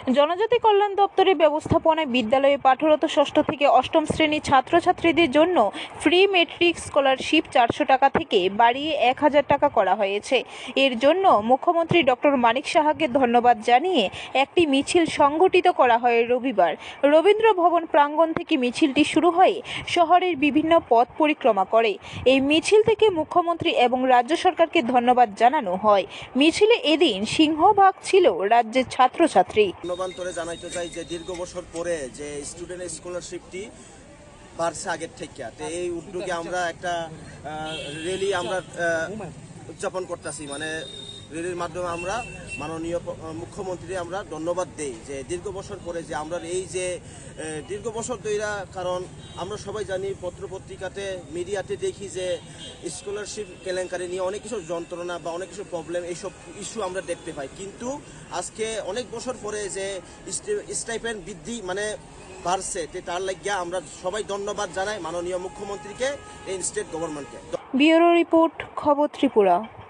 জনজাতি কল্যাণ দপ্তরের ব্যবস্থাপনায় বিদ্যালয়ে পাঠরত ষষ্ঠ থেকে অষ্টম শ্রেণীর ছাত্রছাত্রীদের জন্য ফ্রি মেট্রিক স্কলারশিপ 400 টাকা থেকে বাড়িয়ে 1000 টাকা করা হয়েছে। এর জন্য মুখ্যমন্ত্রী ডক্টর মানিক সাহাকে ধন্যবাদ জানিয়ে একটি মিছিল সংগঠিত করা হয় রবিবার। রবীন্দ্র ভবন প্রাঙ্গণ থেকে মিছিলটি শুরু হয়ে শহরের বিভিন্ন পথ পরিক্রমা করে। এই মিছিল থেকে মুখ্যমন্ত্রী এবং রাজ্য সরকারকে ধন্যবাদ জানানো হয়। মিছিলে এদিন সিংহভাগ ছিল রাজ্যের ছাত্রছাত্রী। ধন্যবাদ করে জানাইতে চাই যে দীর্ঘ বছর পরে যে স্টুডেন্ট স্কলারশিপটি বাড়ছে আগের থেকে, তো এই উদ্যোগে আমরা একটা র্যালি আমরা উদযাপন করতেছি। মানে র্যালির মাধ্যমে আমরা মাননীয় মুখ্যমন্ত্রী আমরা ধন্যবাদ দেই যে দীর্ঘ বছর পরে যে আমরা এই যে দীর্ঘ বছর ধইরা, কারণ আমরা সবাই জানি পত্রপত্রিকাতে মিডিয়াতে দেখি যে স্কলারশিপ কেলেঙ্কারি নিয়ে অনেক কিছু যন্ত্রণা বা অনেক কিছু প্রবলেম এইসব ইস্যু আমরা দেখতে পাই, কিন্তু আজকে অনেক বছর পরে যে স্টাইপেন্ড বৃদ্ধি মানে বাড়ছে, তার লাগিয়া আমরা সবাই ধন্যবাদ জানাই মাননীয় মুখ্যমন্ত্রীকে, এই স্টেট গভর্নমেন্টকে। ব্যুরো রিপোর্ট, খবর ত্রিপুরা।